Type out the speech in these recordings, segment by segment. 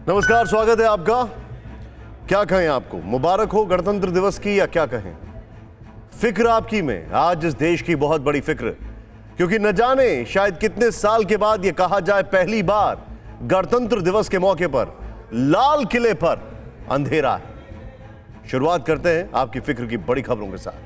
नमस्कार, स्वागत है आपका। क्या कहें आपको, मुबारक हो गणतंत्र दिवस की या क्या कहें। फिक्र आपकी में आज इस देश की बहुत बड़ी फिक्र, क्योंकि न जाने शायद कितने साल के बाद यह कहा जाए पहली बार गणतंत्र दिवस के मौके पर लाल किले पर अंधेरा है। शुरुआत करते हैं आपकी फिक्र की बड़ी खबरों के साथ।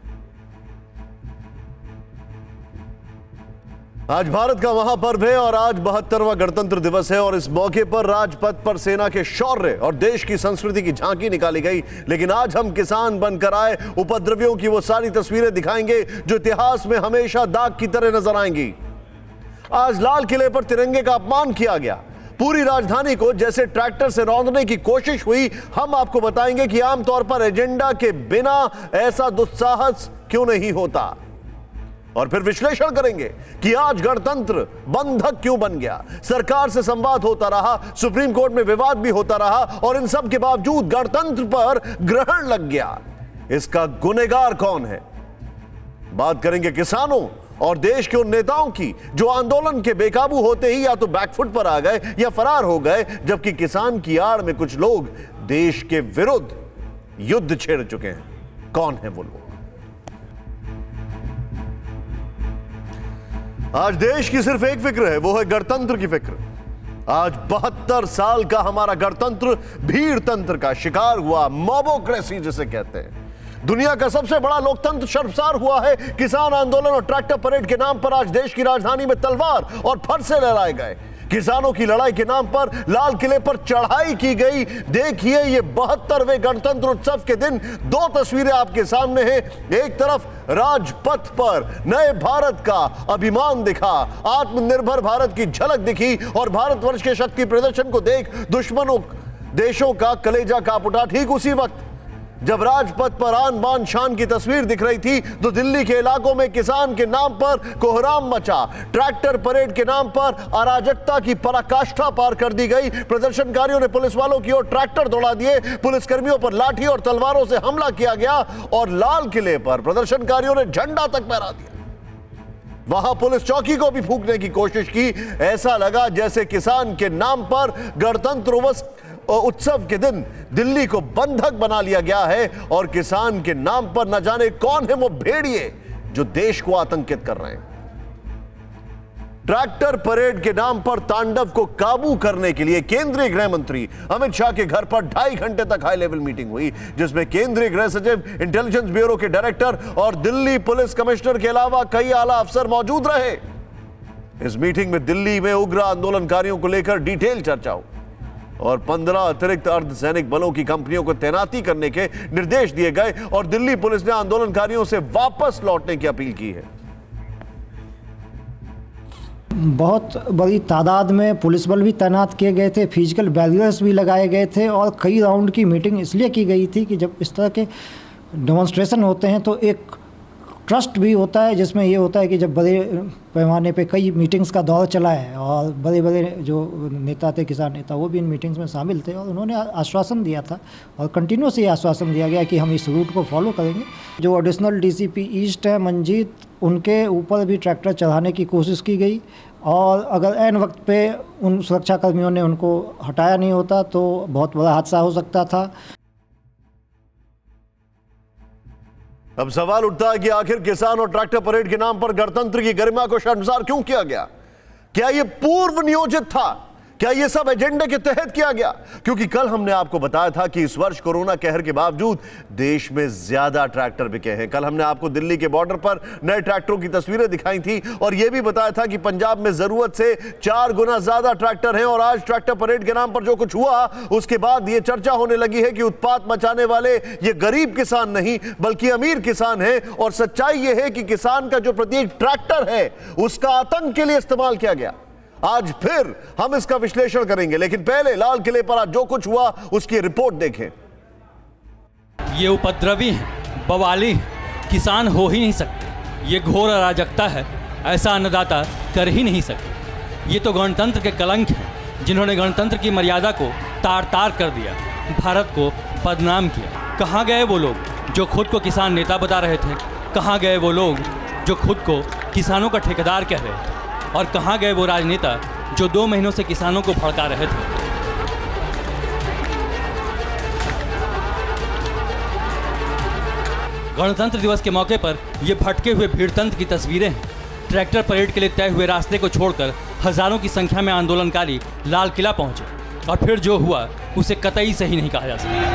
आज भारत का महापर्व है और आज 72वां गणतंत्र दिवस है और इस मौके पर राजपथ पर सेना के शौर्य और देश की संस्कृति की झांकी निकाली गई। लेकिन आज हम किसान बनकर आए उपद्रवियों की वो सारी तस्वीरें दिखाएंगे जो इतिहास में हमेशा दाग की तरह नजर आएंगी। आज लाल किले पर तिरंगे का अपमान किया गया, पूरी राजधानी को जैसे ट्रैक्टर से रौंदने की कोशिश हुई। हम आपको बताएंगे कि आमतौर पर एजेंडा के बिना ऐसा दुस्साहस क्यों नहीं होता, और फिर विश्लेषण करेंगे कि आज गणतंत्र बंधक क्यों बन गया। सरकार से संवाद होता रहा, सुप्रीम कोर्ट में विवाद भी होता रहा और इन सब के बावजूद गणतंत्र पर ग्रहण लग गया। इसका गुनहगार कौन है? बात करेंगे किसानों और देश के उन नेताओं की जो आंदोलन के बेकाबू होते ही या तो बैकफुट पर आ गए या फरार हो गए, जबकि किसान की आड़ में कुछ लोग देश के विरुद्ध युद्ध छेड़ चुके हैं। कौन है वो लोग? आज देश की सिर्फ एक फिक्र है, वो है गणतंत्र की फिक्र। आज 72 साल का हमारा गणतंत्र भीड़ तंत्र का शिकार हुआ, मोबोक्रेसी जिसे कहते हैं। दुनिया का सबसे बड़ा लोकतंत्र शर्मसार हुआ है। किसान आंदोलन और ट्रैक्टर परेड के नाम पर आज देश की राजधानी में तलवार और फरसे लहराए गए। किसानों की लड़ाई के नाम पर लाल किले पर चढ़ाई की गई। देखिए, ये 72वें गणतंत्र उत्सव के दिन दो तस्वीरें आपके सामने हैं। एक तरफ राजपथ पर नए भारत का अभिमान दिखा, आत्मनिर्भर भारत की झलक दिखी और भारतवर्ष के शक्ति प्रदर्शन को देख दुश्मनों देशों का कलेजा कांप उठा। ठीक उसी वक्त जब राजपथ पर आन बान शान की तस्वीर दिख रही थी तो दिल्ली के इलाकों में किसान के नाम पर कोहराम मचा, ट्रैक्टर परेड के नाम पर अराजकता की पराकाष्ठा पार कर दी गई। प्रदर्शनकारियों ने पुलिस वालों की ओर ट्रैक्टर दौड़ा दिए, पुलिसकर्मियों पर लाठी और तलवारों से हमला किया गया और लाल किले पर प्रदर्शनकारियों ने झंडा तक फहरा दिया। वहां पुलिस चौकी को भी फूंकने की कोशिश की। ऐसा लगा जैसे किसान के नाम पर गणतंत्र उत्सव के दिन दिल्ली को बंधक बना लिया गया है और किसान के नाम पर न जाने कौन है वो भेड़िए जो देश को आतंकित कर रहे हैं। ट्रैक्टर परेड के नाम पर तांडव को काबू करने के लिए केंद्रीय गृह मंत्री अमित शाह के घर पर 2.5 घंटे तक हाई लेवल मीटिंग हुई, जिसमें केंद्रीय गृह सचिव, इंटेलिजेंस ब्यूरो के डायरेक्टर और दिल्ली पुलिस कमिश्नर के अलावा कई आला अफसर मौजूद रहे। इस मीटिंग में दिल्ली में उग्र आंदोलनकारियों को लेकर डिटेल चर्चा हुई और 15 अतिरिक्त अर्धसैनिक बलों की कंपनियों को तैनाती करने के निर्देश दिए गए और दिल्ली पुलिस ने आंदोलनकारियों से वापस लौटने की अपील की है। बहुत बड़ी तादाद में पुलिस बल भी तैनात किए गए थे, फिजिकल बैरियर्स भी लगाए गए थे और कई राउंड की मीटिंग इसलिए की गई थी कि जब इस तरह के डेमोन्स्ट्रेशन होते हैं तो एक ट्रस्ट भी होता है, जिसमें ये होता है कि जब बड़े पैमाने पे कई मीटिंग्स का दौर चला है और बड़े बड़े जो नेता थे, किसान नेता, वो भी इन मीटिंग्स में शामिल थे और उन्होंने आश्वासन दिया था और कंटिन्यूस ये आश्वासन दिया गया कि हम इस रूट को फॉलो करेंगे। जो एडिशनल डीसीपी ईस्ट है मंजीत, उनके ऊपर भी ट्रैक्टर चढ़ाने की कोशिश की गई और अगर ऐन वक्त पे उन सुरक्षा कर्मियों ने उनको हटाया नहीं होता तो बहुत बड़ा हादसा हो सकता था। अब सवाल उठता है कि आखिर किसान और ट्रैक्टर परेड के नाम पर गणतंत्र की गरिमा को शर्मसार क्यों किया गया? क्या यह पूर्व नियोजित था? क्या यह सब एजेंडे के तहत किया गया? क्योंकि कल हमने आपको बताया था कि इस वर्ष कोरोना कहर के बावजूद देश में ज्यादा ट्रैक्टर बिके हैं। कल हमने आपको दिल्ली के बॉर्डर पर नए ट्रैक्टरों की तस्वीरें दिखाई थी और यह भी बताया था कि पंजाब में जरूरत से 4 गुना ज्यादा ट्रैक्टर हैं। और आज ट्रैक्टर परेड के नाम पर जो कुछ हुआ उसके बाद यह चर्चा होने लगी है कि उत्पात मचाने वाले ये गरीब किसान नहीं बल्कि अमीर किसान है। और सच्चाई यह है कि किसान का जो प्रत्येक ट्रैक्टर है उसका आतंक के लिए इस्तेमाल किया गया। आज फिर हम इसका विश्लेषण करेंगे, लेकिन पहले लाल किले पर आज जो कुछ हुआ उसकी रिपोर्ट देखें। ये उपद्रवी हैं, बवाली हैं, किसान हो ही नहीं सकते। ये घोर अराजकता है, ऐसा अन्नदाता कर ही नहीं सकते। ये तो गणतंत्र के कलंक हैं जिन्होंने गणतंत्र की मर्यादा को तार तार कर दिया, भारत को बदनाम किया। कहाँ गए वो लोग जो खुद को किसान नेता बता रहे थे? कहाँ गए वो लोग जो खुद को किसानों का ठेकेदार कह रहे थे? और कहाँ गए वो राजनेता जो 2 महीनों से किसानों को भड़का रहे थे? गणतंत्र दिवस के मौके पर ये भटके हुए भीड़तंत्र की तस्वीरें हैं। ट्रैक्टर परेड के लिए तय हुए रास्ते को छोड़कर हजारों की संख्या में आंदोलनकारी लाल किला पहुंचे और फिर जो हुआ उसे कतई सही नहीं कहा जा सकता।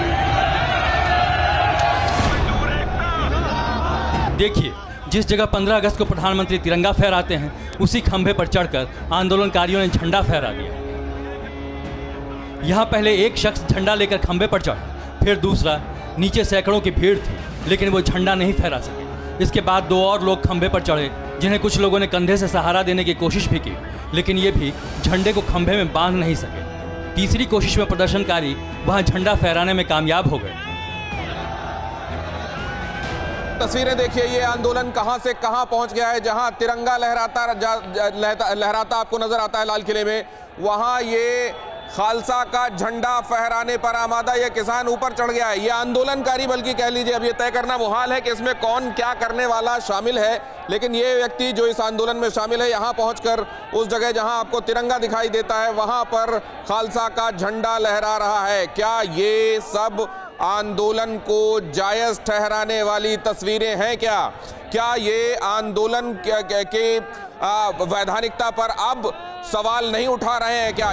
देखिए, जिस जगह 15 अगस्त को प्रधानमंत्री तिरंगा फहराते हैं, उसी खंभे पर चढ़कर आंदोलनकारियों ने झंडा फहरा दिया। यहाँ पहले एक शख्स झंडा लेकर खंभे पर चढ़ा, फिर दूसरा। नीचे सैकड़ों की भीड़ थी, लेकिन वो झंडा नहीं फहरा सके। इसके बाद 2 और लोग खंभे पर चढ़े, जिन्हें कुछ लोगों ने कंधे से सहारा देने की कोशिश भी की, लेकिन ये भी झंडे को खंभे में बांध नहीं सके। तीसरी कोशिश में प्रदर्शनकारी वहां झंडा फहराने में कामयाब हो गए। तस्वीरें देखिए, ये आंदोलन कहां से कहां पहुंच गया है। जहां तिरंगा लहराता आपको नजर आता है लाल किले में, वहां ये खालसा का झंडा फहराने पर आमादा ये किसान ऊपर चढ़ गया है। ये आंदोलनकारी बल्कि कह लीजिए, अब ये तय करना मुहाल है कि इसमें कौन क्या करने वाला शामिल है, लेकिन ये व्यक्ति जो इस आंदोलन में शामिल है, यहां पहुंचकर उस जगह जहां आपको तिरंगा दिखाई देता है, वहां पर खालसा का झंडा लहरा रहा है। क्या ये सब आंदोलन को जायज ठहराने वाली तस्वीरें हैं? क्या ये आंदोलन के वैधानिकता पर अब सवाल नहीं उठा रहे हैं क्या?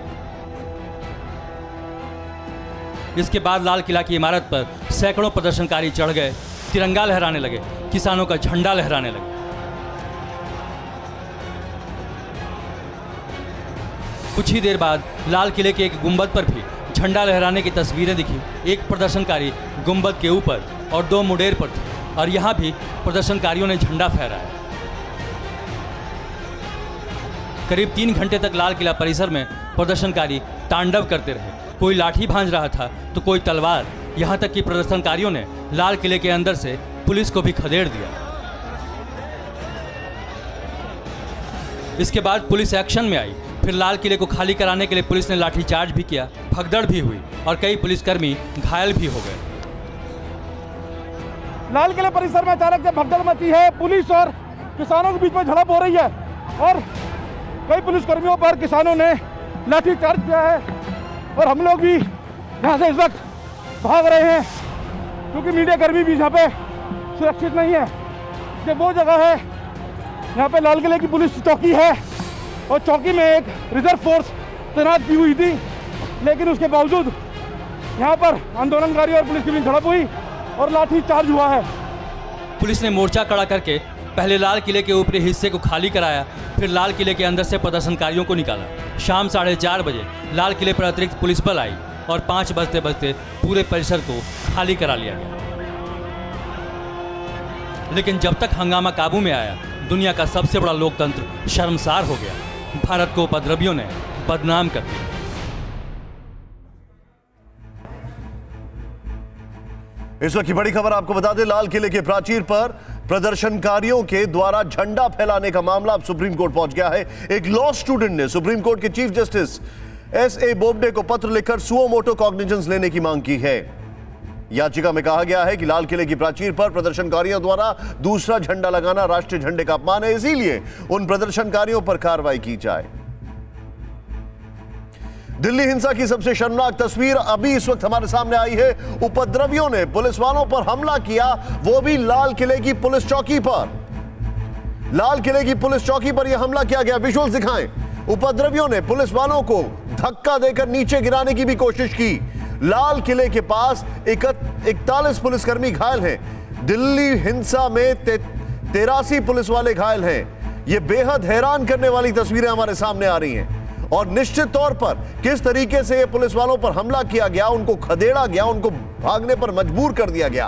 इसके बाद लाल किला की इमारत पर सैकड़ों प्रदर्शनकारी चढ़ गए, तिरंगा लहराने लगे, किसानों का झंडा लहराने लगे। कुछ ही देर बाद लाल किले के एक गुंबद पर भी झंडा लहराने की तस्वीरें दिखी। एक प्रदर्शनकारी गुंबद के ऊपर और 2 मुडेर पर थे, और यहाँ भी प्रदर्शनकारियों ने झंडा फहराया। करीब 3 घंटे तक लाल किला परिसर में प्रदर्शनकारी तांडव करते रहे। कोई लाठी भांज रहा था तो कोई तलवार, यहाँ तक कि प्रदर्शनकारियों ने लाल किले के अंदर से पुलिस को भी खदेड़ दिया। इसके बाद पुलिस एक्शन में आई। फिर लाल किले को खाली कराने के लिए पुलिस ने लाठीचार्ज भी किया, भगदड़ भी हुई और कई पुलिसकर्मी घायल भी हो गए। लाल किले परिसर में अचानक से भगदड़ मची है। पुलिस और किसानों के बीच में झड़प हो रही है और कई पुलिसकर्मियों पर किसानों ने लाठीचार्ज किया है और हम लोग भी यहाँ से इस वक्त भाग रहे हैं, क्योंकि मीडिया कर्मी भी यहाँ पे सुरक्षित नहीं है। ये वो जगह है, यहाँ पे लाल किले की पुलिस चौकी है और चौकी में एक रिजर्व फोर्स तैनात की हुई थी, लेकिन उसके बावजूद यहाँ पर आंदोलनकारी और पुलिस के बीच झड़प हुई और लाठी चार्ज हुआ है। पुलिस ने मोर्चा खड़ा करके पहले लाल किले के ऊपरी हिस्से को खाली कराया, फिर लाल किले के अंदर से प्रदर्शनकारियों को निकाला। शाम 4:30 बजे लाल किले पर अतिरिक्त पुलिस बल आई और 5 बजते बजते पूरे परिसर को खाली करा लिया गया। लेकिन जब तक हंगामा काबू में आया, दुनिया का सबसे बड़ा लोकतंत्र शर्मसार हो गया। भारत को उपद्रवियों ने बदनाम कर दिया। इस वक्त की बड़ी खबर आपको बता दें, लाल किले के प्राचीर पर प्रदर्शनकारियों के द्वारा झंडा फैलाने का मामला अब सुप्रीम कोर्ट पहुंच गया है। एक लॉ स्टूडेंट ने सुप्रीम कोर्ट के चीफ जस्टिस S.A. बोबडे को पत्र लिखकर सुओ मोटो कॉग्निजेंस लेने की मांग की है। याचिका में कहा गया है कि लाल किले की प्राचीर पर प्रदर्शनकारियों द्वारा दूसरा झंडा लगाना राष्ट्रीय झंडे का अपमान है, इसीलिए उन प्रदर्शनकारियों पर कार्रवाई की जाए। दिल्ली हिंसा की सबसे शर्मनाक तस्वीर अभी इस वक्त हमारे सामने आई है। उपद्रवियों ने पुलिस वालों पर हमला किया, वो भी लाल किले की पुलिस चौकी पर। लाल किले की पुलिस चौकी पर यह हमला किया गया, विजुअल्स दिखाएं। उपद्रवियों ने पुलिस वालों को धक्का देकर नीचे गिराने की भी कोशिश की। लाल किले के पास 41 पुलिसकर्मी घायल हैं। दिल्ली हिंसा में 83 पुलिस वाले घायल हैं। यह बेहद हैरान करने वाली तस्वीरें हमारे सामने आ रही हैं और निश्चित तौर पर किस तरीके से ये पुलिस वालों पर हमला किया गया, उनको खदेड़ा गया, उनको भागने पर मजबूर कर दिया गया।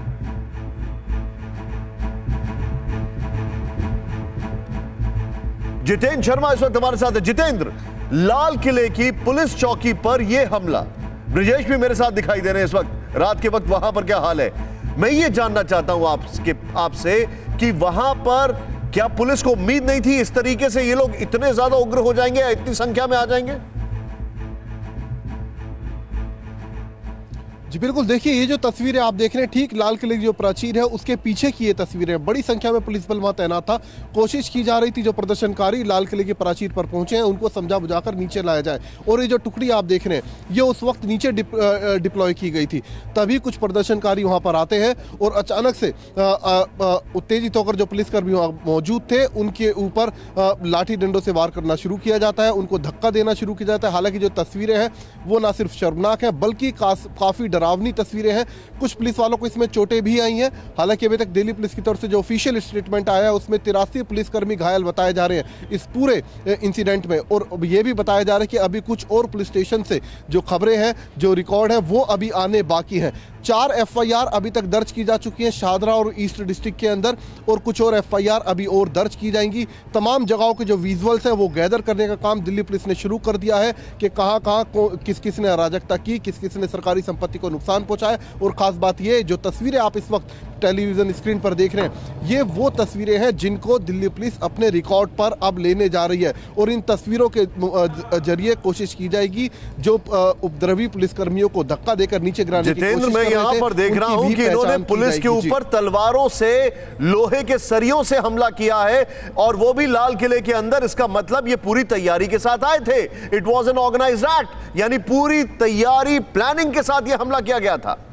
जितेंद्र शर्मा इस वक्त हमारे साथ है। जितेंद्र, लाल किले की पुलिस चौकी पर यह हमला, ब्रिजेश भी मेरे साथ दिखाई दे रहे हैं इस वक्त। रात के वक्त वहां पर क्या हाल है, मैं ये जानना चाहता हूं आपसे कि वहां पर क्या पुलिस को उम्मीद नहीं थी इस तरीके से ये लोग इतने ज्यादा उग्र हो जाएंगे या इतनी संख्या में आ जाएंगे? जी बिल्कुल, देखिए ये जो तस्वीरें आप देख रहे हैं ठीक लाल किले की जो प्राचीर है उसके पीछे की ये तस्वीरें हैं। बड़ी संख्या में पुलिस बल वहां तैनात था। कोशिश की जा रही थी जो प्रदर्शनकारी लाल किले की प्राचीर पर पहुंचे हैं उनको समझा बुझाकर नीचे लाया जाए। और ये जो टुकड़ी आप देख रहे हैं ये उस वक्त नीचे डिप्लॉय की गई थी। तभी कुछ प्रदर्शनकारी वहां पर आते हैं और अचानक से उत्तेजित होकर जो पुलिसकर्मी मौजूद थे उनके ऊपर लाठी डंडों से वार करना शुरू किया जाता है, उनको धक्का देना शुरू किया जाता है। हालांकि जो तस्वीरें हैं वो ना सिर्फ शर्मनाक हैं बल्कि काफी डरावनी तस्वीरें हैं। कुछ पुलिस वालों को इसमें चोटें भी आई हैं। हालांकि अभी तक दिल्ली पुलिस की तरफ से जो ऑफिशियल स्टेटमेंट आया है उसमें 83 पुलिसकर्मी घायल बताए जा रहे हैं इस पूरे इंसिडेंट में। और ये भी बताया जा रहा है कि अभी कुछ और पुलिस स्टेशन से जो खबरें हैं, जो रिकॉर्ड है वो अभी आने बाकी हैं। 4 FIR अभी तक दर्ज की जा चुकी हैं शाहदरा और ईस्ट डिस्ट्रिक्ट के अंदर, और कुछ और FIR अभी और दर्ज की जाएंगी। तमाम जगहों के जो विजुअल्स हैं वो गैदर करने का काम दिल्ली पुलिस ने शुरू कर दिया है कि कहां किस किस ने अराजकता की, किस किस ने सरकारी संपत्ति को नुकसान पहुंचाया। और खास बात ये जो तस्वीरें आप इस वक्त टेलीविजन स्क्रीन पर देख रहे हैं ये वो तस्वीरें हैं जिनको दिल्ली पुलिस अपने रिकॉर्ड पर अब लेने जा रही है। और इन तस्वीरों के जरिए कोशिश की जाएगी जो उपद्रवी पुलिसकर्मियों को धक्का देकर नीचे गिराने की कोशिश। मैं यहाँ पर देख रहा हूं कि इन्होंने पुलिस के ऊपर तलवारों से, लोहे के सरियों से हमला किया है और वो भी लाल किले के अंदर। इसका मतलब ये पूरी तैयारी के साथ आए थे। It was an organised act, यानी पूरी तैयारी प्लानिंग के साथ ये हमला किया गया था।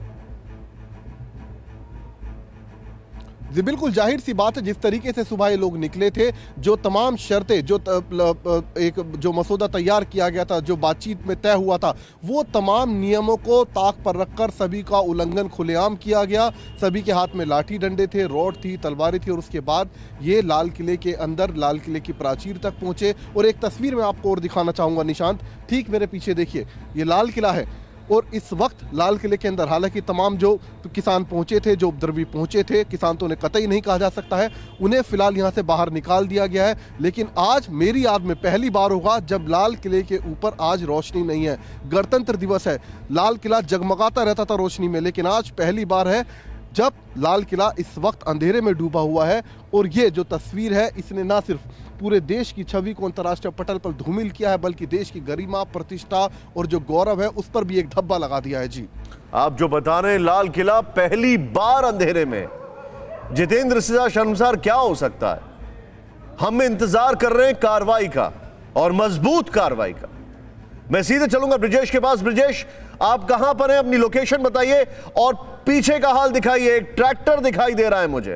जी बिल्कुल, जाहिर सी बात है जिस तरीके से सुबह ये लोग निकले थे, जो तमाम शर्तें जो मसौदा तैयार किया गया था, जो बातचीत में तय हुआ था, वो तमाम नियमों को ताक पर रखकर सभी का उल्लंघन खुलेआम किया गया। सभी के हाथ में लाठी डंडे थे, रॉड थी, तलवारें थी। और उसके बाद ये लाल किले के अंदर, लाल किले की प्राचीर तक पहुंचे। और एक तस्वीर मैं आपको और दिखाना चाहूँगा निशांत, ठीक मेरे पीछे देखिए, ये लाल किला है। और इस वक्त लाल किले के अंदर हालांकि तमाम जो किसान पहुंचे थे, जो उपद्रवी पहुंचे थे, किसान तो उन्हें कतई नहीं कहा जा सकता है, उन्हें फिलहाल यहां से बाहर निकाल दिया गया है। लेकिन आज मेरी याद में पहली बार होगा जब लाल किले के ऊपर आज रोशनी नहीं है। गणतंत्र दिवस है, लाल किला जगमगाता रहता था रोशनी में, लेकिन आज पहली बार है जब लाल किला इस वक्त अंधेरे में डूबा हुआ है। और ये जो तस्वीर है इसने ना सिर्फ पूरे देश की छवि को अंतर्राष्ट्रीय पटल पर धूमिल किया है बल्कि देश की गरिमा, प्रतिष्ठा और जो गौरव है उस पर भी एक धब्बा लगा दिया है। जी आप जो बता रहे हैं लाल किला पहली बार अंधेरे में, जितेंद्र से शर्मसार क्या हो सकता है? हम इंतजार कर रहे हैं कार्रवाई का और मजबूत कार्रवाई का। मैं सीधे चलूंगा ब्रिजेश के पास। ब्रिजेश, आप कहां पर हैं? अपनी लोकेशन बताइए और पीछे का हाल दिखाइए। एक ट्रैक्टर दिखाई दे रहा है मुझे।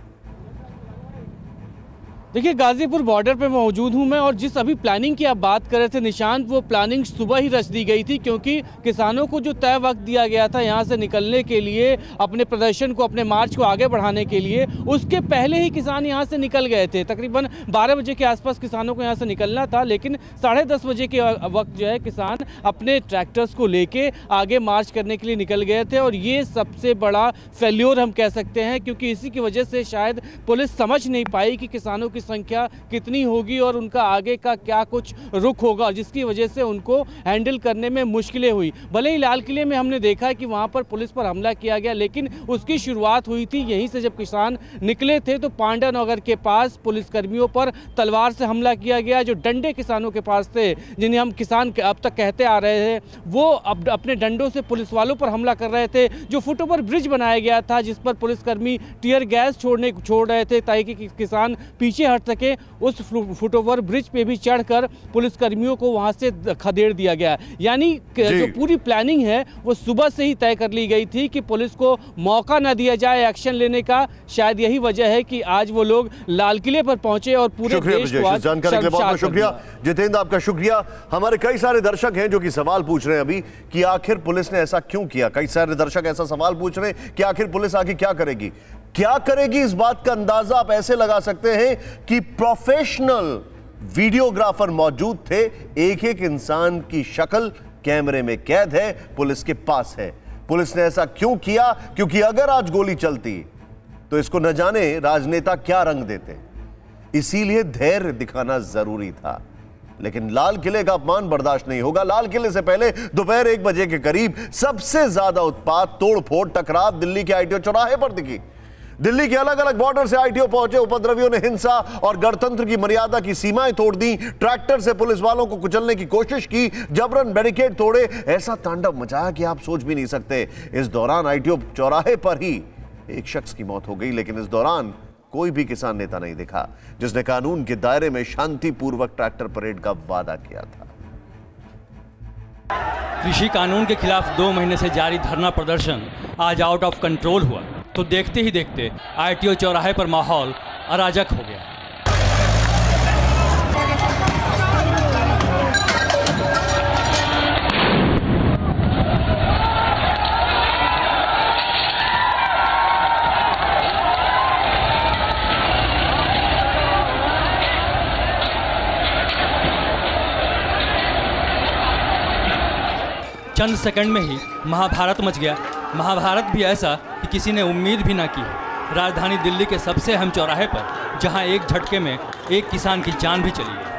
देखिए, गाजीपुर बॉर्डर पे मौजूद हूं मैं, और जिस अभी प्लानिंग की आप बात कर रहे थे निशांत, वो प्लानिंग सुबह ही रच दी गई थी क्योंकि किसानों को जो तय वक्त दिया गया था यहाँ से निकलने के लिए, अपने प्रदर्शन को, अपने मार्च को आगे बढ़ाने के लिए, उसके पहले ही किसान यहाँ से निकल गए थे। तकरीबन 12 बजे के आसपास किसानों को यहाँ से निकलना था, लेकिन 10:30 बजे के वक्त जो है किसान अपने ट्रैक्टर्स को लेके आगे मार्च करने के लिए निकल गए थे। और ये सबसे बड़ा फेल्योर हम कह सकते हैं क्योंकि इसी की वजह से शायद पुलिस समझ नहीं पाई कि किसानों की संख्या कितनी होगी और उनका आगे का क्या कुछ रुख होगा, जिसकी वजह से उनको हैंडल करने में मुश्किलें हुई। भले ही लाल किले में हमने देखा कि वहां पर पुलिस पर हमला किया गया, लेकिन उसकी शुरुआत हुई थी यहीं से। जब किसान निकले थे तो पांडा नगर के पास पुलिसकर्मियों पर तलवार से हमला किया गया। जो डंडे किसानों के पास थे, जिन्हें हम किसान अब तक कहते आ रहे हैं, वो अब अपने डंडों से पुलिस वालों पर हमला कर रहे थे। जो फुटओवर ब्रिज बनाया गया था जिस पर पुलिसकर्मी टीयर गैस छोड़ रहे थे ताकि किसान पीछे हट सके, उस फुटओवर ब्रिज पे भी चढ़कर पुलिसकर्मियों को वहां से खदेड़ दिया गया। यानी जो पूरी प्लानिंग है वो सुबह से ही तय कर ली गई थी कि पुलिस को मौका ना दिया जाए एक्शन लेने का। शायद यही वजह है कि आज वो लोग लाल किले पर पहुंचे और पूरे देश को आज जानकारी के लिए बहुत शुक्रिया जितेंद्र, आपका शुक्रिया। हमारे कई सारे दर्शक हैं जो कि सवाल पूछ रहे हैं अभी कि आखिर पुलिस ने ऐसा क्यों किया। कई सारे दर्शक ऐसा सवाल पूछ रहे हैं कि आखिर पुलिस आगे क्या करेगी। इस बात का अंदाजा आप ऐसे लगा सकते हैं कि प्रोफेशनल वीडियोग्राफर मौजूद थे। एक एक इंसान की शक्ल कैमरे में कैद है, पुलिस के पास है। पुलिस ने ऐसा क्यों किया? क्योंकि अगर आज गोली चलती तो इसको न जाने राजनेता क्या रंग देते। इसीलिए धैर्य दिखाना जरूरी था। लेकिन लाल किले का अपमान बर्दाश्त नहीं होगा। लाल किले से पहले दोपहर 1 बजे के करीब सबसे ज्यादा उत्पात, तोड़फोड़, टकराव दिल्ली के ITO चौराहे पर दिखी। दिल्ली के अलग अलग बॉर्डर से आईटीओ पहुंचे उपद्रवियों ने हिंसा और गणतंत्र की मर्यादा की सीमाएं तोड़ दी, ट्रैक्टर से पुलिस वालों को कुचलने की कोशिश की, जबरन बैरिकेड तोड़े, ऐसा तांडव मचाया कि आप सोच भी नहीं सकते। इस दौरान आईटीओ चौराहे पर ही एक शख्स की मौत हो गई, लेकिन इस दौरान कोई भी किसान नेता नहीं दिखा जिसने कानून के दायरे में शांतिपूर्वक ट्रैक्टर परेड का वादा किया था। कृषि कानून के खिलाफ 2 महीने से जारी धरना प्रदर्शन आज आउट ऑफ कंट्रोल हुआ, तो देखते ही देखते आईटीओ चौराहे पर माहौल अराजक हो गया। चंद सेकंड में ही महाभारत मच गया। महाभारत भी ऐसा कि किसी ने उम्मीद भी ना की। राजधानी दिल्ली के सबसे अहम चौराहे पर जहां एक झटके में एक किसान की जान भी चली गई।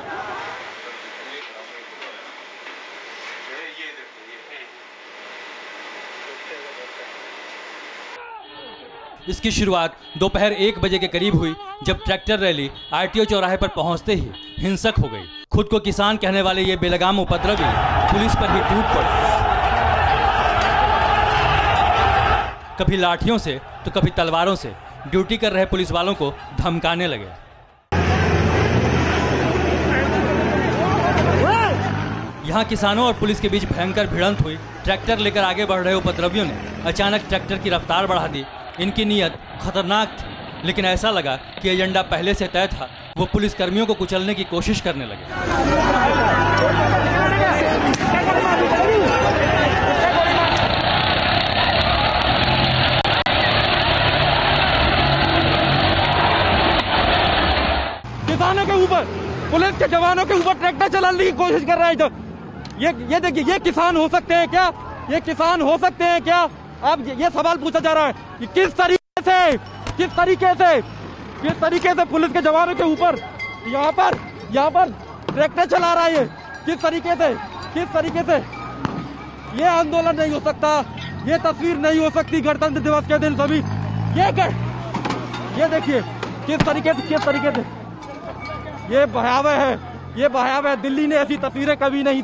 इसकी शुरुआत दोपहर 1 बजे के करीब हुई, जब ट्रैक्टर रैली आईटीओ चौराहे पर पहुंचते ही हिंसक हो गई। खुद को किसान कहने वाले ये बेलगाम उपद्रवी पुलिस पर ही टूट पड़े। कभी लाठियों से तो कभी तलवारों से ड्यूटी कर रहे पुलिस वालों को धमकाने लगे। यहाँ किसानों और पुलिस के बीच भयंकर भिड़ंत हुई। ट्रैक्टर लेकर आगे बढ़ रहे उपद्रवियों ने अचानक ट्रैक्टर की रफ्तार बढ़ा दी। इनकी नीयत खतरनाक थी, लेकिन ऐसा लगा कि एजेंडा पहले से तय था। वो पुलिस कर्मियों को कुचलने की कोशिश करने लगे। किसानों के ऊपर, पुलिस के जवानों के ऊपर ट्रैक्टर चलाने की कोशिश कर रहे हैं। ये देखिए, ये किसान हो सकते हैं क्या? ये किसान हो सकते हैं क्या? अब ये सवाल पूछा जा रहा है कि किस तरीके से पुलिस के जवानों के ऊपर यहाँ पर ट्रैक्टर चला रहा है। किस तरीके से ये आंदोलन नहीं हो सकता, ये तस्वीर नहीं हो सकती गणतंत्र दिवस के दिन। सभी ये देखिए किस तरीके से ये भयावह है। दिल्ली ने ऐसी तस्वीरें कभी नहीं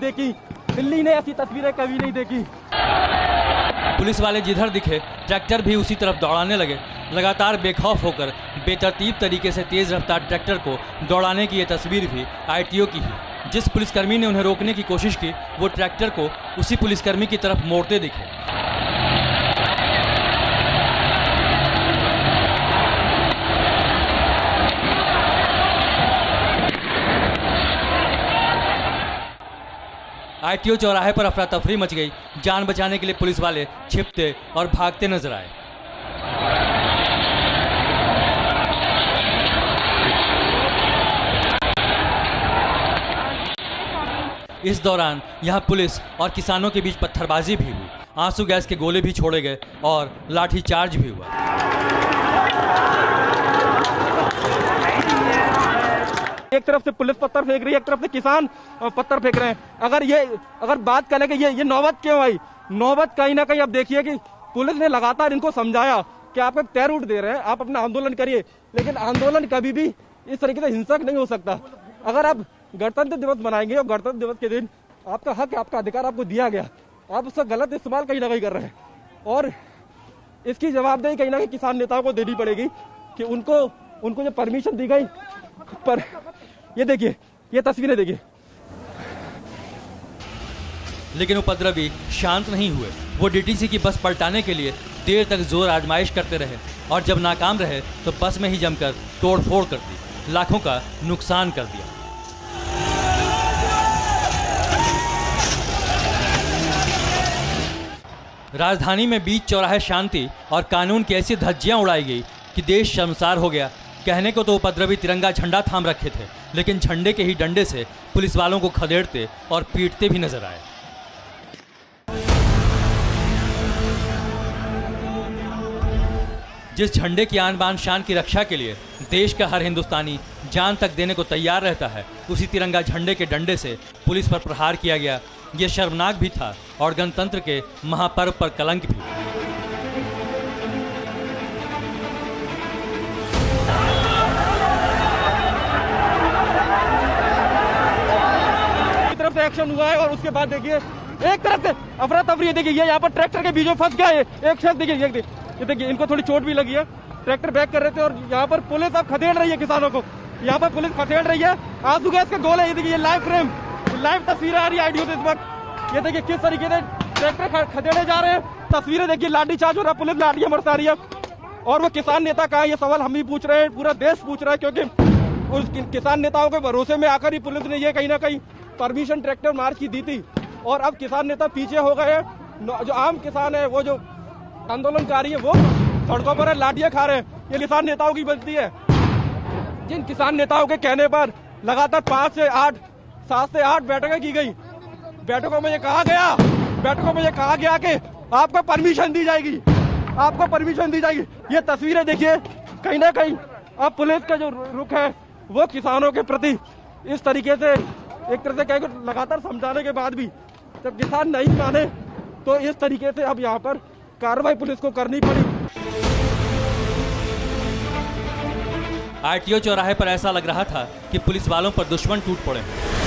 देखी। पुलिस वाले जिधर दिखे ट्रैक्टर भी उसी तरफ दौड़ाने लगे। लगातार बेखौफ होकर बेतरतीब तरीके से तेज रफ्तार ट्रैक्टर को दौड़ाने की ये तस्वीर भी आईटीओ की ही। जिस पुलिसकर्मी ने उन्हें रोकने की कोशिश की, वो ट्रैक्टर को उसी पुलिसकर्मी की तरफ मोड़ते दिखे। आईटीओ चौराहे पर अफरा तफरी मच गई। जान बचाने के लिए पुलिस वाले छिपते और भागते नजर आए। इस दौरान यहां पुलिस और किसानों के बीच पत्थरबाजी भी हुई, आंसू गैस के गोले भी छोड़े गए और लाठीचार्ज भी हुआ। एक तरफ से पुलिस पत्थर फेंक रही है, एक तरफ से किसान पत्थर फेंक रहे हैं। अगर बात करें कि ये नौबत क्यों आई, नौबत कहीं ना कहीं अब देखिए कि पुलिस ने लगातार इनको समझाया कि आप एक तय रूट दे रहे हैं, आप अपना आंदोलन करिए, लेकिन आंदोलन कभी भी इस तरीके से हिंसक नहीं हो सकता। अगर आप गणतंत्र दिवस मनाएंगे और गणतंत्र दिवस के दिन आपका हक, आपका अधिकार आपको दिया गया, आप उसका गलत इस्तेमाल कहीं ना कहीं कर रहे हैं, और इसकी जवाबदेही कहीं ना कहीं किसान नेताओं को देनी पड़ेगी कि उनको जो परमिशन दी गई। पर ये देखिए, ये तस्वीरें देखिए। लेकिन उपद्रवी शांत नहीं हुए। वो डीटीसी की बस पलटाने के लिए देर तक जोर आजमाइश करते रहे और जब नाकाम रहे तो बस में ही जमकर तोड़फोड़ कर दी, लाखों का नुकसान कर दिया। राजधानी में बीच चौराहे शांति और कानून की ऐसी धज्जियां उड़ाई गई कि देश शर्मसार हो गया। कहने को तो उपद्रवी तिरंगा झंडा थाम रखे थे, लेकिन झंडे के ही डंडे से पुलिस वालों को खदेड़ते और पीटते भी नजर आए। जिस झंडे की आन बान शान की रक्षा के लिए देश का हर हिंदुस्तानी जान तक देने को तैयार रहता है, उसी तिरंगा झंडे के डंडे से पुलिस पर प्रहार किया गया। ये शर्मनाक भी था और गणतंत्र के महापर्व पर कलंक भी। एक्शन हुआ है और उसके बाद देखिए एक तरफ से अफरा तफरी, देखिए ये यहाँ पर ट्रैक्टर के बीच में फंस गया है एक शख्स। देखिए ये देखिए इनको थोड़ी चोट भी लगी है, ट्रैक्टर बैक कर रहे थे और यहाँ पर पुलिस अब खदेड़ रही है किसानों को, यहाँ पर पुलिस खदेड़ रही है। आंसू गैस के गोले, ये देखिए लाइव फ्रेम, लाइव तस्वीरें आ रही है आईडियो से इस वक्त। ये देखिए किस तरीके से ट्रैक्टर खदेड़े जा रहे हैं, तस्वीरें देखिए, लाठी चार्ज हो रहा है, पुलिस लाठियां बरसा रही है। और वो किसान नेता कहाँ है, ये सवाल हम भी पूछ रहे हैं, पूरा देश पूछ रहा है, क्योंकि उस किसान नेताओं के भरोसे में आकर ही पुलिस ने ये कहीं ना कहीं परमिशन ट्रैक्टर मार्च की दी थी और अब किसान नेता पीछे हो गए हैं। जो आम किसान है, वो जो आंदोलनकारी है, वो सड़कों पर लाठियां खा रहे हैं। ये किसान नेताओं की गलती है, जिन किसान नेताओं के कहने पर लगातार 7 से 8 बैठकें की गई। बैठकों में ये कहा गया कि आपको परमिशन दी जाएगी, आपको परमिशन दी जाएगी। ये तस्वीरें देखिए, कहीं ना कहीं अब पुलिस का जो रुख है वो किसानों के प्रति इस तरीके से, एक तरह से कहीं लगातार समझाने के बाद भी जब किसान नहीं माने तो इस तरीके से अब यहाँ पर कार्रवाई पुलिस को करनी पड़ी। आरटीओ चौराहे पर ऐसा लग रहा था कि पुलिस वालों पर दुश्मन टूट पड़े।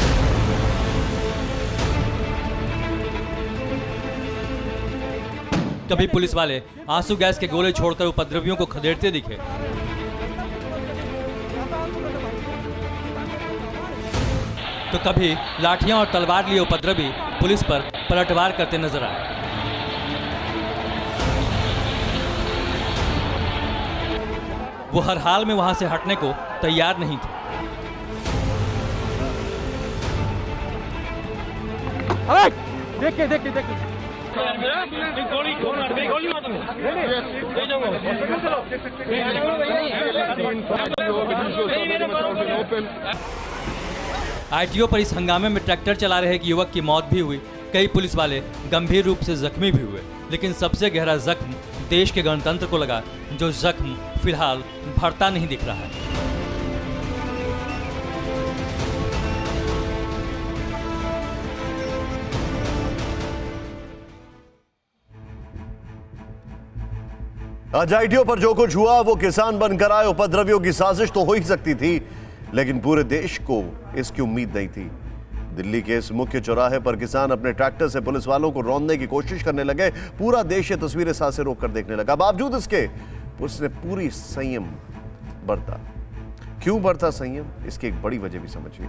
कभी पुलिस वाले आंसू गैस के गोले छोड़कर उपद्रवियों को खदेड़ते दिखे, तो कभी लाठियां और तलवार लिए उपद्रवी पुलिस पर पलटवार करते नजर आए। वो हर हाल में वहां से हटने को तैयार नहीं थे। देखिए आरटीओ पर इस हंगामे में ट्रैक्टर चला रहे एक युवक की मौत भी हुई। कई पुलिस वाले गंभीर रूप से जख्मी भी हुए, लेकिन सबसे गहरा जख्म देश के गणतंत्र को लगा, जो जख्म फिलहाल भरता नहीं दिख रहा है। आज आईटीओ पर जो कुछ हुआ वो किसान बनकर आए उपद्रवियों की साजिश तो हो ही सकती थी, लेकिन पूरे देश को इसकी उम्मीद नहीं थी। दिल्ली के इस मुख्य चौराहे पर किसान अपने ट्रैक्टर से पुलिस वालों को रौंदने की कोशिश करने लगे। पूरा देश ये तस्वीरें सांसें रोक कर देखने लगा। बावजूद इसके पुलिस ने पूरी संयम बरता। क्यों बरता संयम, इसकी एक बड़ी वजह भी समझिए।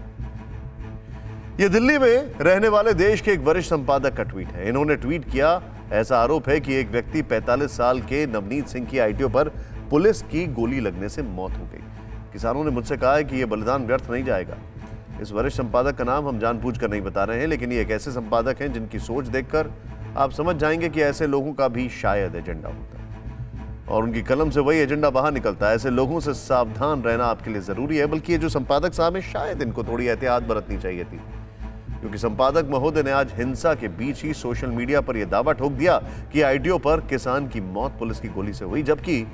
यह दिल्ली में रहने वाले देश के एक वरिष्ठ संपादक का ट्वीट है। इन्होंने ट्वीट किया, ऐसा आरोप है कि एक व्यक्ति 45 साल के नवनीत सिंह की आईटीओ पर पुलिस की गोली लगने से मौत हो गई। किसानों ने मुझसे कहा है कि यह बलिदान व्यर्थ नहीं जाएगा। इस वरिष्ठ संपादक का नाम हम जानबूझकर नहीं बता रहे हैं, लेकिन ये एक ऐसे संपादक हैं जिनकी सोच देखकर आप समझ जाएंगे कि ऐसे लोगों का भी शायद एजेंडा होता है और उनकी कलम से वही एजेंडा बाहर निकलता है। ऐसे लोगों से सावधान रहना आपके लिए जरूरी है। बल्कि ये जो संपादक साहब हैं, शायद इनको थोड़ी एहतियात बरतनी चाहिए थी, क्योंकि संपादक महोदय ने आज हिंसा के बीच ही सोशल मीडिया पर यह दावा ठोक दिया कि आईटीओ पर किसान की मौत पुलिस की गोली से हुई, जबकि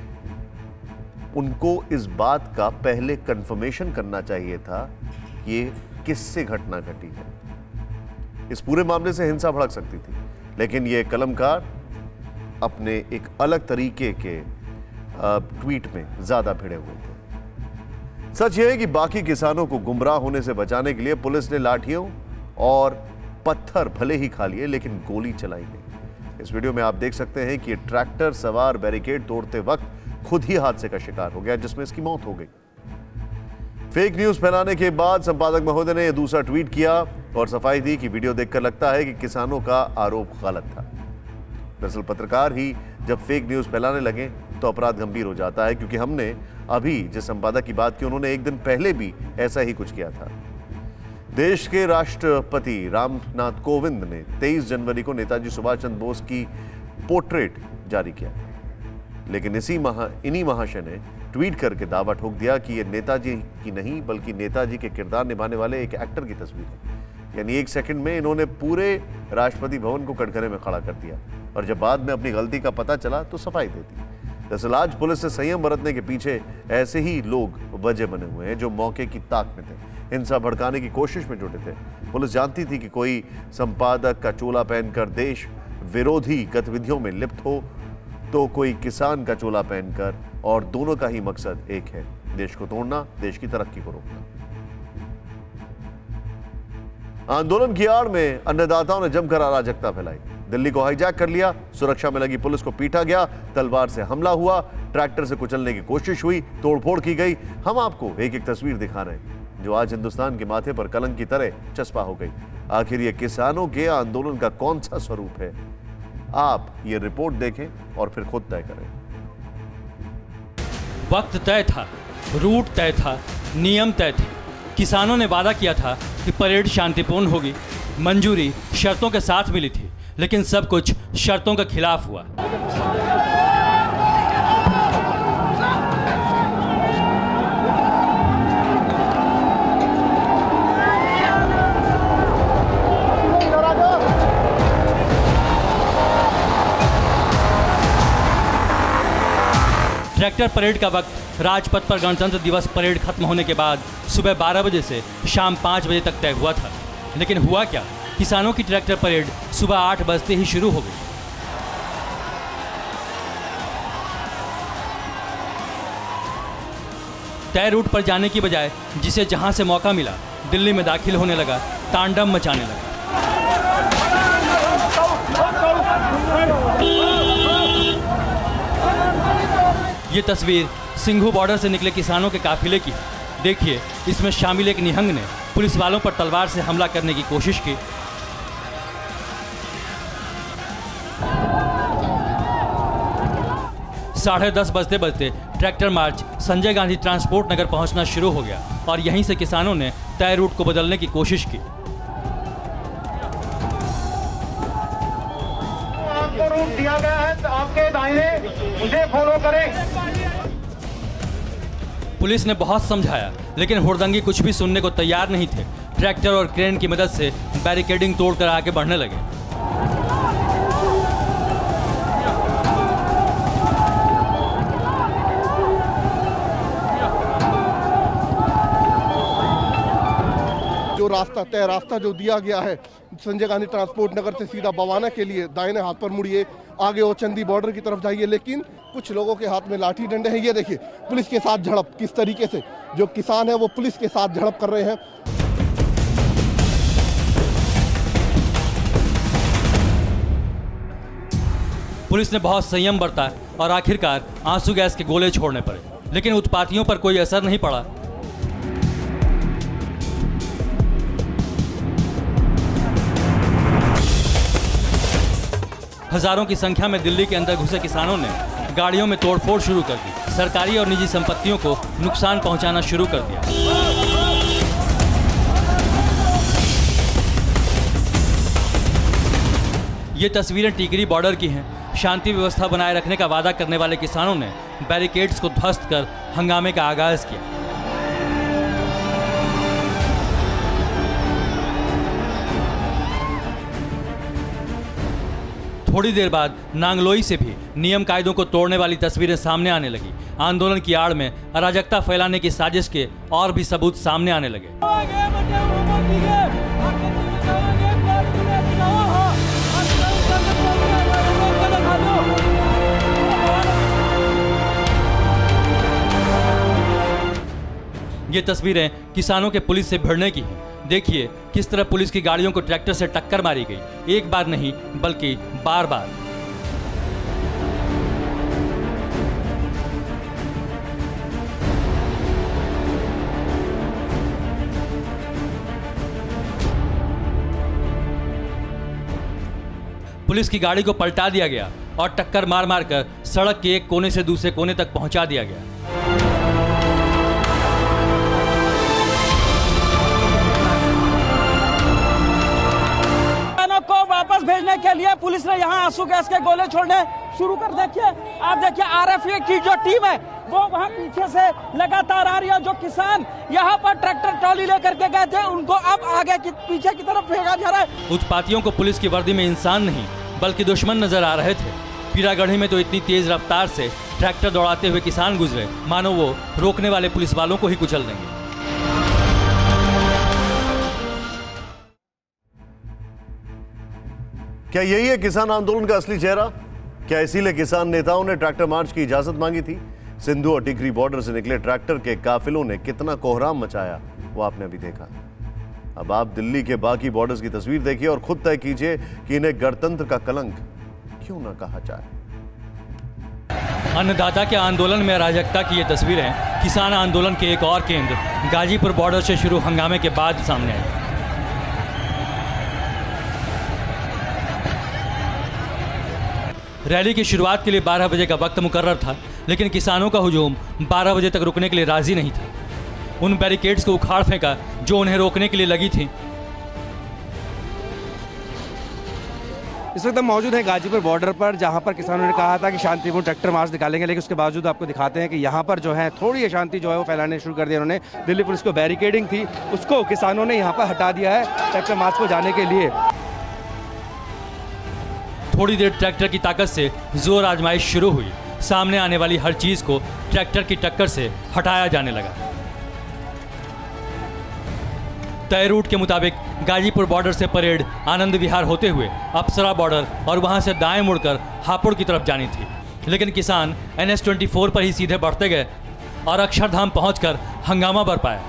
उनको इस बात का पहले कंफर्मेशन करना चाहिए था कि ये किससे घटना घटी है। इस पूरे मामले से हिंसा भड़क सकती थी, लेकिन ये कलमकार अपने एक अलग तरीके के ट्वीट में ज्यादा भिड़े हुए थे। सच यह है कि बाकी किसानों को गुमराह होने से बचाने के लिए पुलिस ने लाठियों और पत्थर भले ही खा लिए, लेकिन गोली चलाई नहीं। इस वीडियो में आप देख सकते हैं कि ट्रैक्टर सवार बैरिकेड तोड़ते वक्त खुद ही हादसे का शिकार हो गया, जिसमें इसकी मौत हो गई। फेक न्यूज फैलाने के बाद संपादक महोदय ने यह दूसरा ट्वीट किया और सफाई दी कि वीडियो देखकर लगता है कि किसानों का आरोप गलत था। दरअसल पत्रकार ही जब फेक न्यूज फैलाने लगे तो अपराध गंभीर हो जाता है, क्योंकि हमने अभी जिस संपादक की बात की उन्होंने एक दिन पहले भी ऐसा ही कुछ किया था। देश के राष्ट्रपति रामनाथ कोविंद ने 23 जनवरी को नेताजी सुभाष चंद्र बोस की पोर्ट्रेट जारी किया, लेकिन इन्हीं महाशय ने ट्वीट करके दावा ठोक दिया कि यह नेताजी की नहीं बल्कि नेताजी के किरदार निभाने वाले एक एक्टर की तस्वीर है। यानी एक सेकंड में इन्होंने पूरे राष्ट्रपति भवन को कटघरे में खड़ा कर दिया और जब बाद में अपनी गलती का पता चला तो सफाई दे दी। दरअसल आज पुलिस से संयम बरतने के पीछे ऐसे ही लोग वजह बने हुए हैं जो मौके की ताक में थे, हिंसा भड़काने की कोशिश में जुटे थे। पुलिस जानती थी कि कोई संपादक का चोला पहनकर देश विरोधी गतिविधियों में लिप्त हो तो कोई किसान का चोला पहनकर, और दोनों का ही मकसद एक है, देश को तोड़ना, देश की तरक्की को रोकना। आंदोलन की आड़ में अन्नदाताओं ने जमकर अराजकता फैलाई। दिल्ली को हाईजैक कर लिया, सुरक्षा में लगी पुलिस को पीटा गया, तलवार से हमला हुआ, ट्रैक्टर से कुचलने की कोशिश हुई, तोड़फोड़ की गई। हम आपको एक एक तस्वीर दिखा रहे हैं जो आज हिंदुस्तान के माथे पर कलंक की तरह चस्पा हो गई। आखिर ये किसानों के आंदोलन का कौन सा स्वरूप है? आप ये रिपोर्ट देखें और फिर खुद तय करें। वक्त तय था, रूट तय था, नियम तय थे। किसानों ने वादा किया था कि परेड शांतिपूर्ण होगी, मंजूरी शर्तों के साथ मिली थी, लेकिन सब कुछ शर्तों के खिलाफ हुआ। ट्रैक्टर परेड का वक्त राजपथ पर गणतंत्र दिवस परेड खत्म होने के बाद सुबह 12 बजे से शाम 5 बजे तक तय हुआ था। लेकिन हुआ क्या? किसानों की ट्रैक्टर परेड सुबह 8 बजते ही शुरू हो गई। तय रूट पर जाने की बजाय जिसे जहां से मौका मिला दिल्ली में दाखिल होने लगा, तांडव मचाने लगा। ये तस्वीर सिंघू बॉर्डर से निकले किसानों के काफिले की है। देखिए, इसमें शामिल एक निहंग ने पुलिस वालों पर तलवार से हमला करने की कोशिश की। साढ़े 10 बजते बजते tractor march Sanjay Gandhi transport Nagar पहुंचना शुरू हो गया और यहीं से किसानों ने तय रूट को बदलने की कोशिश की। आपको रूट दिया गया है, तो आपके दाहिने मुझे फॉलो करें। पुलिस ने बहुत समझाया, लेकिन हुड़दंगी कुछ भी सुनने को तैयार नहीं थे। ट्रैक्टर और क्रेन की मदद से बैरिकेडिंग तोड़कर आगे बढ़ने लगे। जो रास्ता तय रास्ता जो दिया गया है संजय गांधी ट्रांसपोर्ट नगर से सीधा बवाना के लिए, दाहिने हाथ पर मुड़िए, आगे वो चंदी बॉर्डर की तरफ जाइए। लेकिन कुछ लोगों के हाथ में लाठी डंडे हैं। ये देखिए पुलिस के साथ झड़प, किस तरीके से जो किसान है वो पुलिस के साथ झड़प कर रहे हैं। पुलिस ने बहुत संयम बरता और आखिरकार आंसू गैस के गोले छोड़ने पड़े, लेकिन उत्पातियों पर कोई असर नहीं पड़ा। हजारों की संख्या में दिल्ली के अंदर घुसे किसानों ने गाड़ियों में तोड़फोड़ शुरू कर दी, सरकारी और निजी संपत्तियों को नुकसान पहुंचाना शुरू कर दिया। ये तस्वीरें टिकरी बॉर्डर की हैं। शांति व्यवस्था बनाए रखने का वादा करने वाले किसानों ने बैरिकेड्स को ध्वस्त कर हंगामे का आगाज किया। थोड़ी देर बाद नांगलोई से भी नियम कायदों को तोड़ने वाली तस्वीरें सामने आने लगी। आंदोलन की आड़ में अराजकता फैलाने की साजिश के और भी सबूत सामने आने लगे। ये तस्वीरें किसानों के पुलिस से भिड़ने की हैं। देखिए किस तरह पुलिस की गाड़ियों को ट्रैक्टर से टक्कर मारी गई, एक बार नहीं बल्कि बार बार। पुलिस की गाड़ी को पलटा दिया गया और टक्कर मार मार कर सड़क के एक कोने से दूसरे कोने तक पहुंचा दिया गया। वापस भेजने के लिए पुलिस ने यहाँ आंसू गैस के गोले छोड़ने शुरू कर। देखिए, आप देखिए आरएफए की जो टीम है वो वहाँ पीछे से लगातार आ रही है। जो किसान यहाँ पर ट्रैक्टर ट्रॉली लेकर के गए थे उनको अब आगे की पीछे की तरफ फेंका जा रहा है। उत्पातियों को पुलिस की वर्दी में इंसान नहीं बल्कि दुश्मन नजर आ रहे थे। पीरागढ़ी में तो इतनी तेज रफ्तार से ट्रैक्टर दौड़ाते हुए किसान गुजरे मानो वो रोकने वाले पुलिस वालों को ही कुचल देंगे। क्या यही है किसान आंदोलन का असली चेहरा? क्या इसीलिए किसान नेताओं ने ट्रैक्टर मार्च की इजाजत मांगी थी? सिंधु और टिकरी बॉर्डर से निकले ट्रैक्टर के काफिलों ने कितना कोहराम मचाया वो आपने अभी देखा। अब आप दिल्ली के बाकी बॉर्डर्स की तस्वीर देखिए और खुद तय कीजिए कि इन्हें गणतंत्र का कलंक क्यों ना कहा जाए। अन्नदाता के आंदोलन में अराजकता की ये तस्वीरें किसान आंदोलन के एक और केंद्र गाजीपुर बॉर्डर से शुरू हंगामे के बाद सामने आई। रैली की शुरुआत के लिए 12 बजे का वक्त मुकर्रर था, लेकिन किसानों का हुजूम 12 बजे तक रुकने के लिए राजी नहीं था। उन बैरिकेड्स को उखाड़ फेंका जो उन्हें रोकने के लिए लगी थी। इस वक्त हम मौजूद हैं गाजीपुर बॉर्डर पर, जहां पर किसानों ने कहा था कि शांतिपूर्ण ट्रैक्टर मार्च निकालेंगे, लेकिन उसके बावजूद आपको दिखाते हैं कि यहां पर जो है थोड़ी अशांति जो है वो फैलाने शुरू कर दिया उन्होंने। दिल्ली पुलिस को बैरिकेडिंग थी, उसको किसानों ने यहां पर हटा दिया है ट्रैक्टर मार्च को जाने के लिए। थोड़ी देर ट्रैक्टर की ताकत से जोर आजमाइश शुरू हुई। सामने आने वाली हर चीज को ट्रैक्टर की टक्कर से हटाया जाने लगा। तय रूट के मुताबिक गाजीपुर बॉर्डर से परेड आनंद विहार होते हुए अप्सरा बॉर्डर और वहां से दाएं मुड़कर हापुड़ की तरफ जानी थी, लेकिन किसान NH-24 पर ही सीधे बढ़ते गए और अक्षरधाम पहुंचकर हंगामा बरपाया।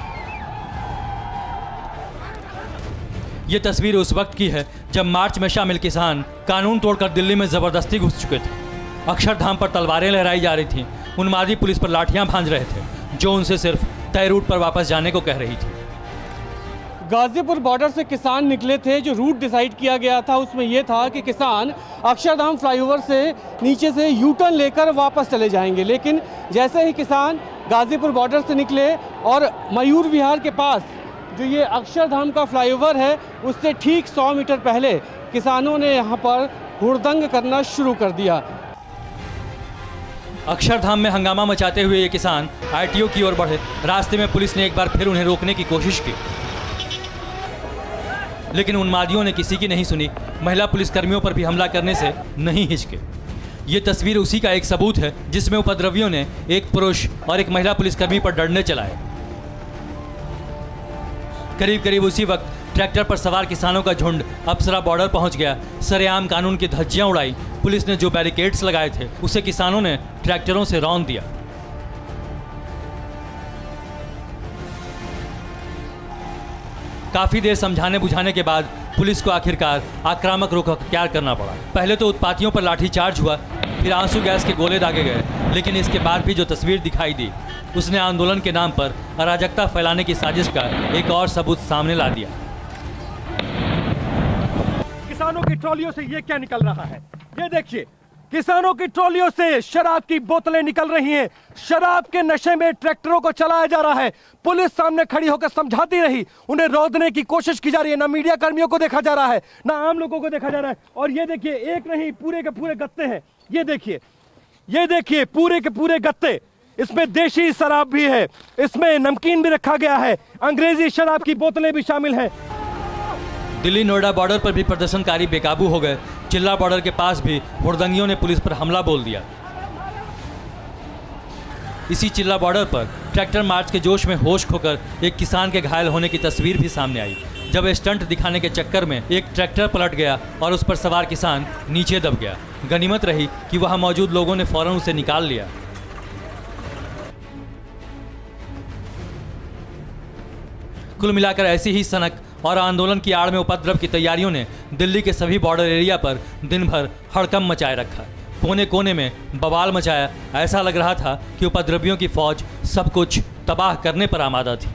ये तस्वीर उस वक्त की है जब मार्च में शामिल किसान कानून तोड़कर दिल्ली में जबरदस्ती घुस चुके थे। अक्षरधाम पर तलवारें लहराई जा रही थीं, उन्मादी पुलिस पर लाठियां भांज रहे थे जो उनसे सिर्फ तय रूट पर वापस जाने को कह रही थी। गाजीपुर बॉर्डर से किसान निकले थे। जो रूट डिसाइड किया गया था उसमें यह था कि किसान अक्षरधाम फ्लाईओवर से नीचे से यू टर्न लेकर वापस चले जाएंगे, लेकिन जैसे ही किसान गाजीपुर बॉर्डर से निकले और मयूर विहार के पास जो ये अक्षरधाम का फ्लाईओवर है उससे ठीक 100 मीटर पहले किसानों ने यहाँ पर हुड़दंग करना शुरू कर दिया। अक्षरधाम में हंगामा मचाते हुए ये किसान ITO की ओर बढ़े। रास्ते में पुलिस ने एक बार फिर उन्हें रोकने की कोशिश की, लेकिन उन्मादियों ने किसी की नहीं सुनी। महिला पुलिसकर्मियों पर भी हमला करने से नहीं हिचके। ये तस्वीर उसी का एक सबूत है जिसमें उपद्रवियों ने एक पुरुष और एक महिला पुलिसकर्मी पर डंडे चलाए। करीब करीब उसी वक्त ट्रैक्टर पर सवार किसानों का झुंड अप्सरा बॉर्डर पहुंच गया। सरेआम कानून की धज्जियां उड़ाई। पुलिस ने जो बैरिकेड्स लगाए थे उसे किसानों ने ट्रैक्टरों से रौंद दिया। काफी देर समझाने बुझाने के बाद पुलिस को आखिरकार आक्रामक रुख अख्तियार करना पड़ा। पहले तो उत्पातियों पर लाठीचार्ज हुआ, फिर आंसू गैस के गोले दागे गए, लेकिन इसके बाद भी जो तस्वीर दिखाई दी उसने आंदोलन के नाम पर अराजकता फैलाने की साजिश का एक और सबूत सामने ला दिया। किसानों की ट्रॉलियों से ये क्या निकल रहा है? ये देखिए, किसानों की ट्रॉलियों से शराब की बोतलें निकल रही हैं। शराब के नशे में ट्रैक्टरों को चलाया जा रहा है। पुलिस सामने खड़ी होकर समझाती रही, उन्हें रोकने की कोशिश की जा रही है। ना मीडिया कर्मियों को देखा जा रहा है, ना आम लोगों को देखा जा रहा है। और ये देखिए, एक नहीं पूरे के पूरे गत्ते हैं। ये देखिए पूरे के पूरे गत्ते। इसमें देशी शराब भी है, इसमें नमकीन भी रखा गया है, अंग्रेजी शराब की बोतलें भी शामिल हैं। दिल्ली नोएडा बॉर्डर पर भी प्रदर्शनकारी बेकाबू हो गए। चिल्ला बॉर्डर के पास भी हुड़दंगियों ने पुलिस पर हमला बोल दिया। इसी चिल्ला बॉर्डर पर ट्रैक्टर मार्च के जोश में होश खोकर एक किसान के घायल होने की तस्वीर भी सामने आई, जब स्टंट दिखाने के चक्कर में एक ट्रैक्टर पलट गया और उस पर सवार किसान नीचे दब गया। गनीमत रही कि वहां मौजूद लोगों ने फौरन उसे निकाल लिया। कुल मिलाकर ऐसी ही सनक और आंदोलन की आड़ में उपद्रव की तैयारियों ने दिल्ली के सभी बॉर्डर एरिया पर दिन भर हड़कंप मचाए रखा। कोने कोने में बवाल मचाया। ऐसा लग रहा था कि उपद्रवियों की फौज सब कुछ तबाह करने पर आमादा थी।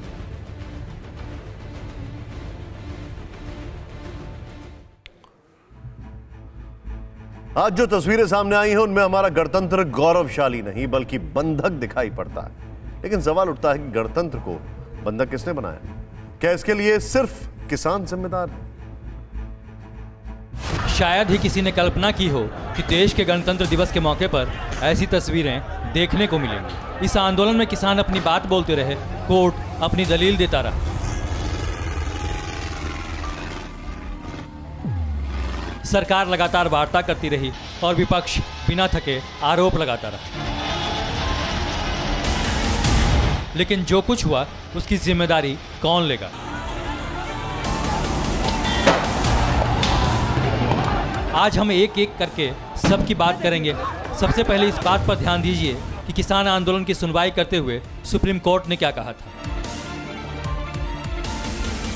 आज जो तस्वीरें सामने आई हैं उनमें हमारा गणतंत्र गौरवशाली नहीं बल्कि बंधक दिखाई पड़ता है। लेकिन सवाल उठता है कि गणतंत्र को बंधक किसने बनाया? क्या इसके लिए सिर्फ किसान जिम्मेदार है? शायद ही किसी ने कल्पना की हो कि देश के गणतंत्र दिवस के मौके पर ऐसी तस्वीरें देखने को मिलेंगी। इस आंदोलन में किसान अपनी बात बोलते रहे, कोर्ट अपनी दलील देता रहा। सरकार लगातार वार्ता करती रही और विपक्ष बिना थके आरोप लगाता रहा। लेकिन जो कुछ हुआ उसकी जिम्मेदारी कौन लेगा? आज हम एक एक करके सबकी बात करेंगे। सबसे पहले इस बात पर ध्यान दीजिए कि किसान आंदोलन की सुनवाई करते हुए सुप्रीम कोर्ट ने क्या कहा था।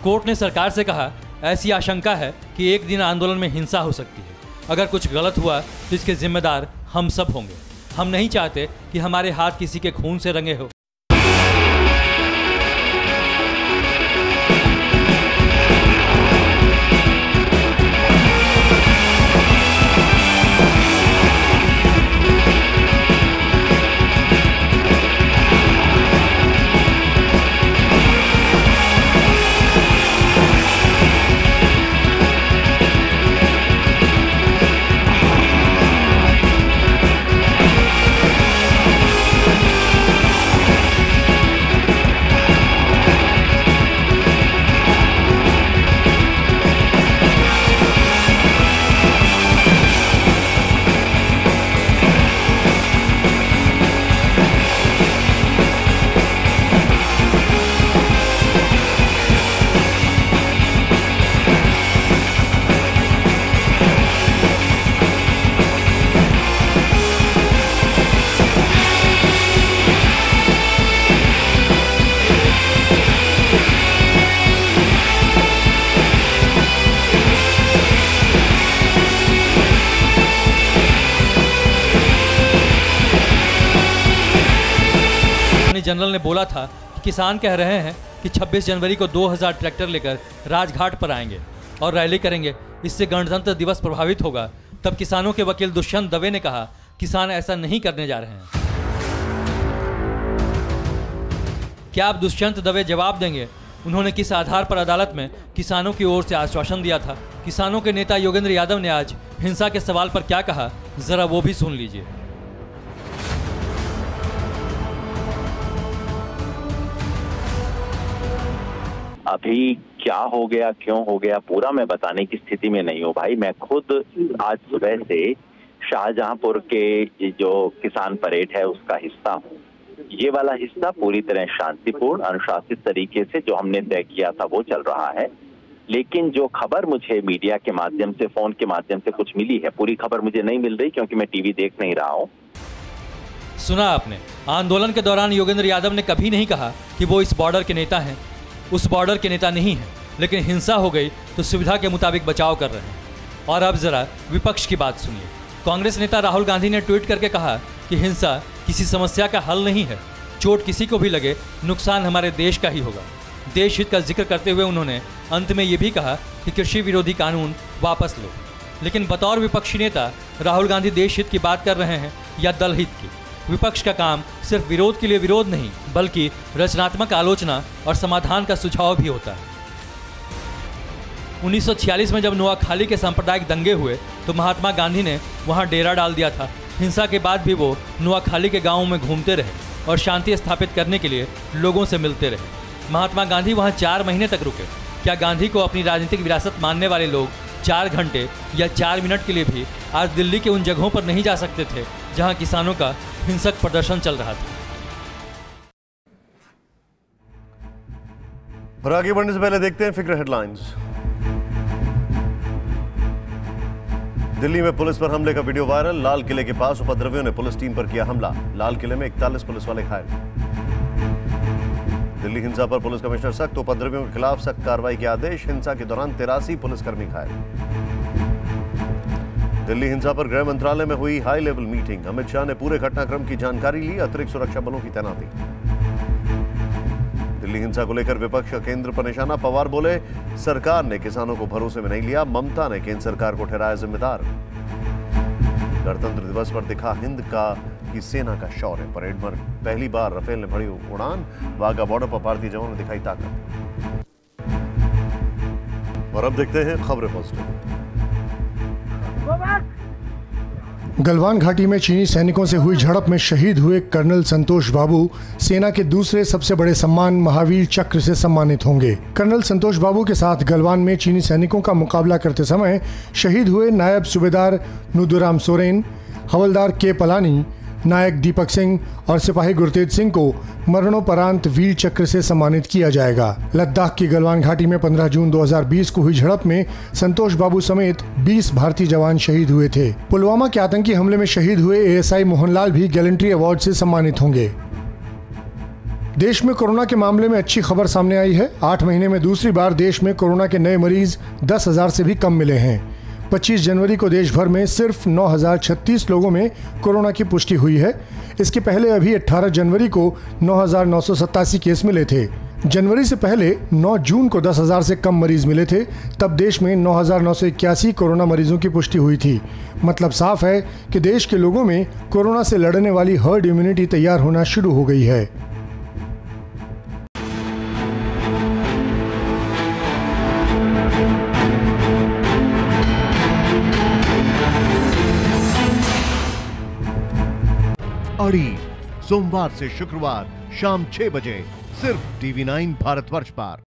कोर्ट ने सरकार से कहा, ऐसी आशंका है कि एक दिन आंदोलन में हिंसा हो सकती है। अगर कुछ गलत हुआ तो इसके जिम्मेदार हम सब होंगे। हम नहीं चाहते कि हमारे हाथ किसी के खून से रंगे हो। जनरल ने बोला था कि किसान कह रहे हैं कि 26 जनवरी को 2000 ट्रैक्टर लेकर राजघाट पर आएंगे और रैली करेंगे, इससे गणतंत्र दिवस प्रभावित होगा। तब किसानों के वकील दुष्यंत दवे ने कहा, किसान ऐसा नहीं करने जा रहे हैं। क्या अब दुष्यंत दवे जवाब देंगे? उन्होंने किस आधार पर अदालत में किसानों की ओर से आश्वासन दिया था? किसानों के नेता योगेंद्र यादव ने आज हिंसा के सवाल पर क्या कहा, जरा वो भी सुन लीजिए। अभी क्या हो गया, क्यों हो गया, पूरा मैं बताने की स्थिति में नहीं हूँ भाई। मैं खुद आज सुबह से शाहजहांपुर के जो किसान परेड है उसका हिस्सा हूँ। ये वाला हिस्सा पूरी तरह शांतिपूर्ण अनुशासित तरीके से जो हमने तय किया था वो चल रहा है। लेकिन जो खबर मुझे मीडिया के माध्यम से, फोन के माध्यम से कुछ मिली है, पूरी खबर मुझे नहीं मिल रही क्योंकि मैं टीवी देख नहीं रहा हूँ। सुना आपने, आंदोलन के दौरान योगेंद्र यादव ने कभी नहीं कहा कि वो इस बॉर्डर के नेता हैं, उस बॉर्डर के नेता नहीं है। लेकिन हिंसा हो गई तो सुविधा के मुताबिक बचाव कर रहे हैं। और अब जरा विपक्ष की बात सुनिए। कांग्रेस नेता राहुल गांधी ने ट्वीट करके कहा कि हिंसा किसी समस्या का हल नहीं है, चोट किसी को भी लगे नुकसान हमारे देश का ही होगा। देश हित का जिक्र करते हुए उन्होंने अंत में ये भी कहा कि कृषि विरोधी कानून वापस लो। लेकिन बतौर विपक्षी नेता राहुल गांधी देश हित की बात कर रहे हैं या दल हित की? विपक्ष का काम सिर्फ विरोध के लिए विरोध नहीं, बल्कि रचनात्मक आलोचना और समाधान का सुझाव भी होता है। 1946 में जब नुआखाली के सांप्रदायिक दंगे हुए तो महात्मा गांधी ने वहां डेरा डाल दिया था। हिंसा के बाद भी वो नुआखाली के गांवों में घूमते रहे और शांति स्थापित करने के लिए लोगों से मिलते रहे। महात्मा गांधी वहां 4 महीने तक रुके। क्या गांधी को अपनी राजनीतिक विरासत मानने वाले लोग 4 घंटे या 4 मिनट के लिए भी आज दिल्ली के उन जगहों पर नहीं जा सकते थे जहां किसानों का हिंसक प्रदर्शन चल रहा था? और आगे बढ़ने से पहले देखते हैं फिक्र हेडलाइंस। दिल्ली में पुलिस पर हमले का वीडियो वायरल। लाल किले के पास उपद्रवियों ने पुलिस टीम पर किया हमला। लाल किले में 41 पुलिस वाले घायल। दिल्ली हिंसा पर पुलिस कमिश्नर सख्त, उपद्रवियों के खिलाफ सख्त कार्रवाई के आदेश। हिंसा के दौरान 83 पुलिसकर्मी घायल। दिल्ली हिंसा पर गृह मंत्रालय में हुई high level meeting. Amit Shah ने पूरे घटनाक्रम की जानकारी ली। अतिरिक्त सुरक्षा बलों की तैनाती। दिल्ली हिंसा को लेकर विपक्ष का केंद्र पर निशाना। पवार बोले, सरकार ने किसानों को भरोसे में नहीं लिया। ममता ने केंद्र सरकार को ठहराया जिम्मेदार। गणतंत्र दिवस पर दिखा हिंद की सेना का शौर्य। परेड पर पहली बार राफेल ने भरी उड़ान। वाघा बॉर्डर पर भारतीय जवानों ने दिखाई ताकत। और अब देखते हैं खबरें पॉजिटिव। गलवान घाटी में चीनी सैनिकों से हुई झड़प में शहीद हुए कर्नल संतोष बाबू सेना के दूसरे सबसे बड़े सम्मान महावीर चक्र से सम्मानित होंगे। कर्नल संतोष बाबू के साथ गलवान में चीनी सैनिकों का मुकाबला करते समय शहीद हुए नायब सूबेदार नुदुराम सोरेन, हवलदार के पलानी, नायक दीपक सिंह और सिपाही गुरतेज सिंह को मरणोपरांत वीर चक्र से सम्मानित किया जाएगा। लद्दाख की गलवान घाटी में 15 जून 2020 को हुई झड़प में संतोष बाबू समेत 20 भारतीय जवान शहीद हुए थे। पुलवामा के आतंकी हमले में शहीद हुए एएसआई मोहनलाल भी गैलेंट्री अवार्ड से सम्मानित होंगे। देश में कोरोना के मामले में अच्छी खबर सामने आई है। 8 महीने में दूसरी बार देश में कोरोना के नए मरीज 10,000 से भी कम मिले हैं। 25 जनवरी को देश भर में सिर्फ 9,036 लोगों में कोरोना की पुष्टि हुई है। इसके पहले अभी 18 जनवरी को 9,987 केस मिले थे। जनवरी से पहले 9 जून को 10,000 से कम मरीज मिले थे, तब देश में 9,981 कोरोना मरीजों की पुष्टि हुई थी। मतलब साफ है कि देश के लोगों में कोरोना से लड़ने वाली हर्ड इम्यूनिटी तैयार होना शुरू हो गई है। अड़ी सोमवार से शुक्रवार शाम 6 बजे सिर्फ TV9 भारतवर्ष पर।